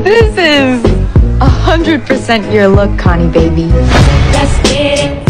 This is 100% your look, Connie baby. Let's get it.